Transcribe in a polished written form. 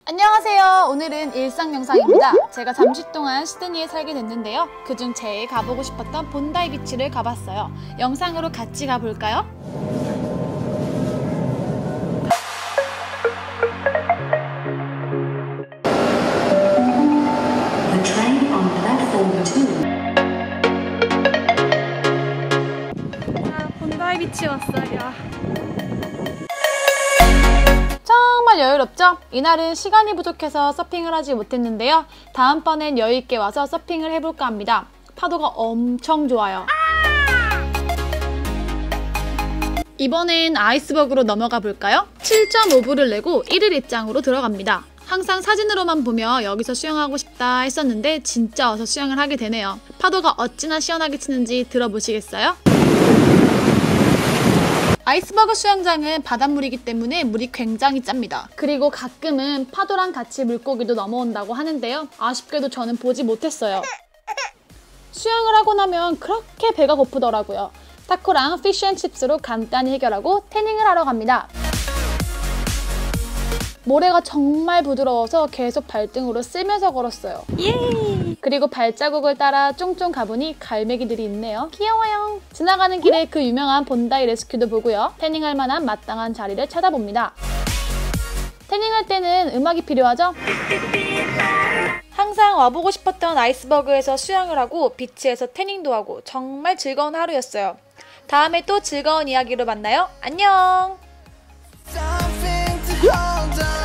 안녕하세요. 오늘은 일상 영상입니다. 제가 잠시 동안 시드니에 살게 됐는데요. 그중 제일 가보고 싶었던 본다이 비치를 가봤어요. 영상으로 같이 가볼까요? 본다이 비치 왔어요. 정말 여유롭죠? 이날은 시간이 부족해서 서핑을 하지 못했는데요. 다음번엔 여유있게 와서 서핑을 해볼까 합니다. 파도가 엄청 좋아요. 이번엔 아이스버그로 넘어가 볼까요? 7.5불을 내고 1일 입장으로 들어갑니다. 항상 사진으로만 보며 여기서 수영하고 싶다 했었는데 진짜 와서 수영을 하게 되네요. 파도가 어찌나 시원하게 치는지 들어보시겠어요? 아이스버그 수영장은 바닷물이기 때문에 물이 굉장히 짭니다. 그리고 가끔은 파도랑 같이 물고기도 넘어온다고 하는데요. 아쉽게도 저는 보지 못했어요. 수영을 하고 나면 그렇게 배가 고프더라고요. 타코랑 피쉬앤칩스로 간단히 해결하고 태닝을 하러 갑니다. 모래가 정말 부드러워서 계속 발등으로 쓸면서 걸었어요. 예! 그리고 발자국을 따라 쫑쫑 가보니 갈매기들이 있네요. 귀여워요. 지나가는 길에 그 유명한 본다이 레스큐도 보고요. 태닝할 만한 마땅한 자리를 찾아봅니다. 태닝할 때는 음악이 필요하죠? 항상 와보고 싶었던 아이스버그에서 수영을 하고 비치에서 태닝도 하고 정말 즐거운 하루였어요. 다음에 또 즐거운 이야기로 만나요. 안녕!